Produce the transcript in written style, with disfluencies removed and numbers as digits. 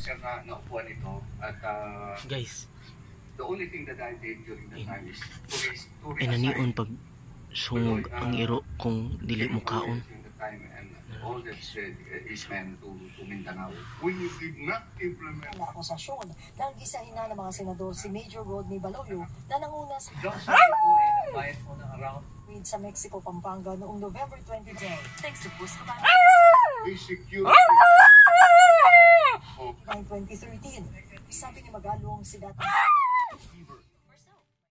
siya na naupuan ito at guys, the only thing that I did during that time is to inanion pag sungog ang iro kung dili mo kaon. All that is meant to Mindanao. We did not implement na akusasyon ng gisahin na ng mga senador si Major Rodney Baloyo na nanguna sa sa Mexico, Pampanga noong November 2010. Thanks to Pusko Bank. security By 2013, sabi ni Magalong si dating